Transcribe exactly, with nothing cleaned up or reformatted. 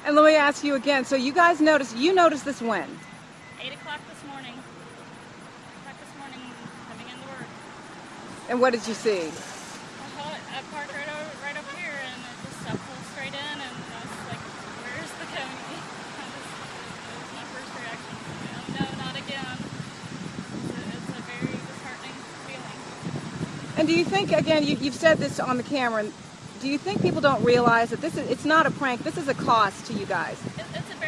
And let me ask you again. So you guys noticed, you noticed this when? eight o'clock this morning. eight o'clock this morning, coming into work. And what did you see? I saw it. I parked right over, right over here, and it just I pulled straight in, and I was like, "Where's the Coney?" I just, it was my first reaction. You know, no, not again. It's a, it's a very disheartening feeling. And do you think, again, you, you've said this on the camera, do you think people don't realize that this is, it's not a prank, this is a cost to you guys? It, it's a